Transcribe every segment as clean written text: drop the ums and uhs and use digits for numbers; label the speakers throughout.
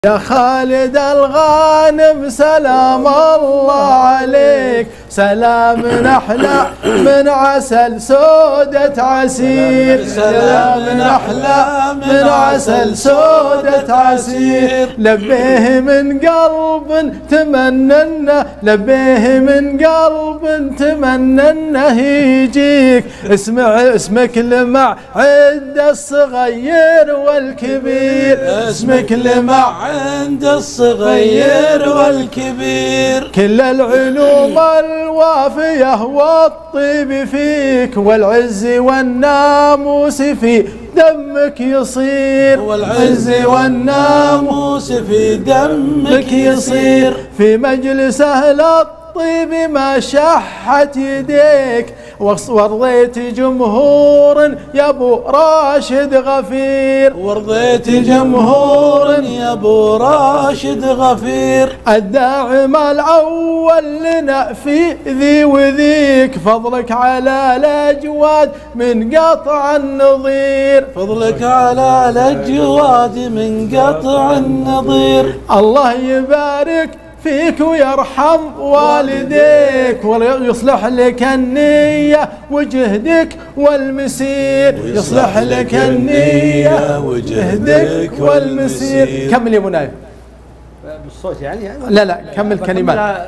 Speaker 1: يا خالد الغانم سلام الله عليك، سلام أحلى من عسل سودة عسير، سلام أحلى من عسل سودة عسير. لبيه من قلب تمنى، لبيه من قلب تمنى يجيك. اسمك لمع عند الصغير والكبير، اسمك لمع
Speaker 2: عند الصغير والكبير.
Speaker 1: كل العلوم الوافية والطيب فيك، والعز والناموس في دمك يصير،
Speaker 2: والعز والناموس في دمك يصير.
Speaker 1: في مجلس أهل الطيب ما شحت يديك، ورضيت جمهور يا ابو راشد غفير،
Speaker 2: ورضيت جمهور يا ابو راشد غفير.
Speaker 1: الداعم الاول لنا في ذي وذيك، فضلك على الاجواد من قطع النظير،
Speaker 2: فضلك على الاجواد من قطع النظير.
Speaker 1: الله يبارك فيك ويرحم والديك، ويصلح لك النية وجهدك والمسير، يصلح لك النية وجهدك والمسير. كمل يا ابو نايف
Speaker 3: بالصوت يعني.
Speaker 1: لا كمل كلمات.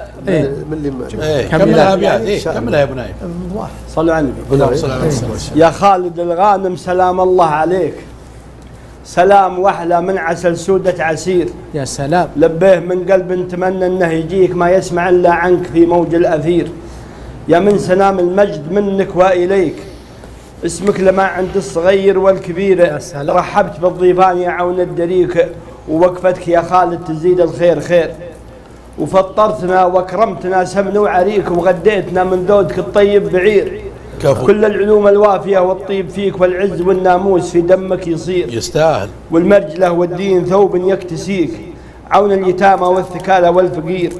Speaker 2: كمل ابيات. كمل يا ابو نايف.
Speaker 3: صلوا على النبي. يا خالد الغانم سلام الله عليك، سلام واحلى من عسل سودة عسير.
Speaker 1: يا سلام.
Speaker 3: لبيه من قلب تمنى انه يجيك، ما يسمع الا عنك في موج الاثير. يا من سلام المجد منك واليك، اسمك لما عند الصغير والكبير. رحبت بالضيفان يا عون الدريك، ووقفتك يا خالد تزيد الخير خير. وفطرتنا واكرمتنا سمن وعريك، وغديتنا من ذودك الطيب بعير. كل العلوم الوافية والطيب فيك، والعز والناموس في دمك يصير.
Speaker 2: يستاهل.
Speaker 3: والمرجلة والدين ثوب يكتسيك، عون اليتامى والثكالى والفقير.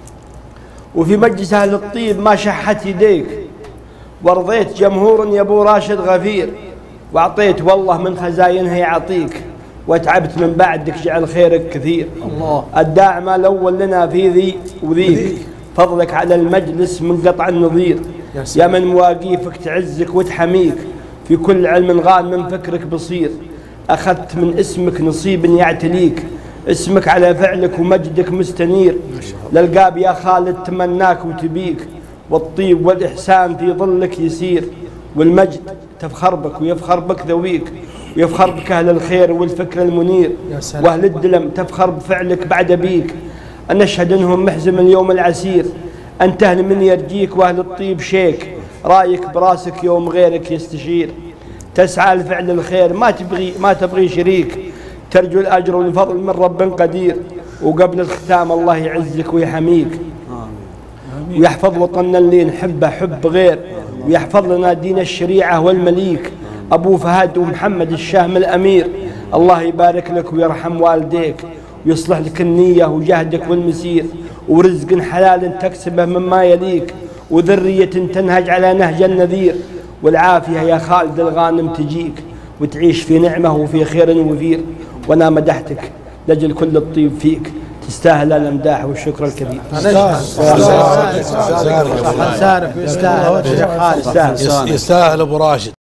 Speaker 3: وفي مجلس أهل الطيب ما شحت يديك، ورضيت جمهور يا ابو راشد غفير. واعطيت والله من خزاينها يعطيك، وتعبت من بعدك جعل خيرك كثير.
Speaker 1: الله.
Speaker 3: الداعم الأول لنا في ذي وذيك، فضلك على المجلس من قطع النظير. يا من مواقيفك تعزك وتحميك، في كل علم غان من فكرك بصير. أخذت من اسمك نصيب يعتليك، اسمك على فعلك ومجدك مستنير. للقاب يا خالد تمناك وتبيك، والطيب والإحسان في ظلك يسير. والمجد تفخر بك ويفخر بك ذويك، ويفخر بك أهل الخير والفكر المنير. وأهل الدلم تفخر بفعلك بعد بيك، أن نشهد أنهم محزم اليوم العسير. أنت أهل من يرجيك وأهل الطيب شيك، رايك براسك يوم غيرك يستشير. تسعى لفعل الخير ما تبغي شريك، ترجو الأجر والفضل من رب قدير. وقبل الختام الله يعزك ويحميك، ويحفظ وطننا اللي نحبه حب غير، ويحفظ لنا دين الشريعة والمليك. أبو فهد ومحمد الشهم الأمير، الله يبارك لك ويرحم والديك، ويصلح لك النية وجهدك والمسير. ورزق حلال تكسبه مما يليك، وذرية تنهج على نهج النذير. والعافية يا خالد الغانم تجيك، وتعيش في نعمة وفي خير وفير. وانا مدحتك لجل كل الطيب فيك، تستاهل الامداح والشكر الكبير.
Speaker 1: يستاهل ابو راشد.
Speaker 2: يستاهل ابو راشد.